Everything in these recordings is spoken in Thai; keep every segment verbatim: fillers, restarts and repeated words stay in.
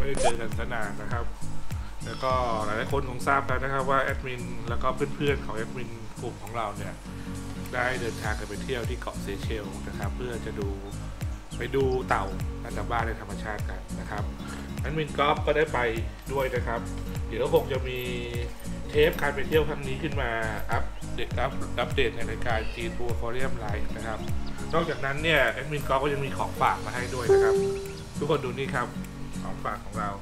ไม่ได้เจอกันนานนะครับแล้วก็หลายๆคนคงทราบแล้วนะครับว่าแอดมินแล้วก็เพื่อนๆของแอดมินกลุ่มของเราเนี่ยได้เดินทางกันไปเที่ยวที่เกาะเซเชลนะครับเพื่อจะดูไปดูเต่าอันดาบ้าในธรรมชาติกันนะครับแอดมินกอล์ฟก็ได้ไปด้วยนะครับเดี๋ยวคงจะมีเทปการไปเที่ยวครั้งนี้ขึ้นมาอัปเดตอัปอัปเดตในรายการจีนทัวร์ฟอเรียมไลฟ์นะครับนอกจากนั้นเนี่ยแอดมินกอล์ฟก็ยังมีของฝากมาให้ด้วยนะครับทุกคนดูนี่ครับของฝากของเรา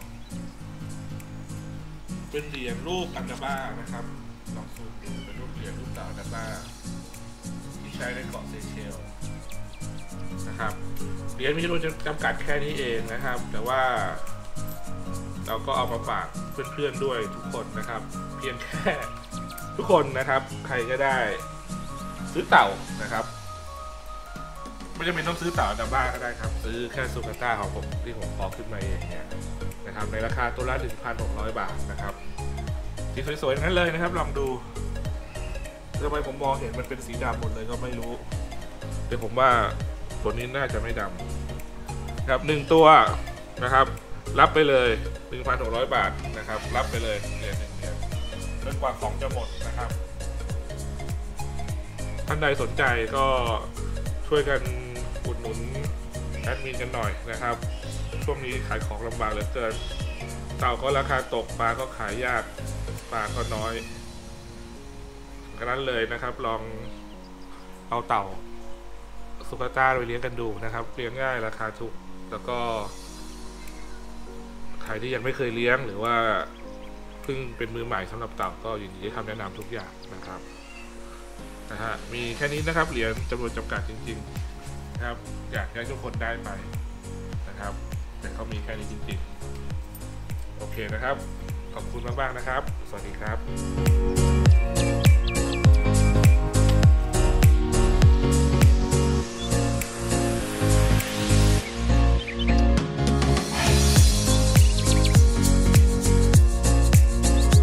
เป็นเหรียญรูปอันดาบ้านะครับลองซูมดูเป็นรูปเหรียญรูปเต่าอันดาบ้าที่ใช้ในเกาะเซเชลนะครับเหรียญมีจำนวนจำกัดแค่นี้เองนะครับแต่ว่าเราก็เอามาฝากเพื่อนๆด้วยทุกคนนะครับเพียงแค่ทุกคนนะครับใครก็ได้ซื้อเต่านะครับไม่จำเป็นต้องซื้อเต่าอันดาบ้าก็ได้ครับซื้อแค่ซูกาต้าของผมที่ผมขอขึ้นมาเองเนี่ยนะครับในราคาตัวละ หนึ่งพันหกร้อย บาทนะครับสีสวยๆนั้นเลยนะครับลองดูทำไมผมมองเห็นมันเป็นสีดำหมดเลยก็ไม่รู้แต่ผมว่าตัวนี้น่าจะไม่ดำครับหนึ่งตัวนะครับรับไปเลย หนึ่งพันหกร้อย บาทนะครับรับไปเลยเหรียญหนึ่งเหรียญจนกว่าของจะหมดนะครับท่านใดสนใจก็ช่วยกันอุดหนุนแอดมินกันหน่อยนะครับช่วงนี้ขายของลำบากเหลือเกินเต่าก็ราคาตกปลาก็ขายยากปลาก็น้อยก็นั้นเลยนะครับลองเอาเต่าสุกาต้าไปเลี้ยงกันดูนะครับเลี้ยงง่ายราคาถูกแล้วก็ใครที่ยังไม่เคยเลี้ยงหรือว่าเพิ่งเป็นมือใหม่สำหรับเต่าก็ยินดีให้คำแนะนำทุกอย่างนะครับนะฮะมีแค่นี้นะครับเหรียญจำนวนจำกัดจริงๆนะครับอยากให้ทุกคนได้ไปนะครับแต่เขามีแค่นี้จริงๆโอเคนะครับขอบคุณมากๆนะครับสวัสดีครับ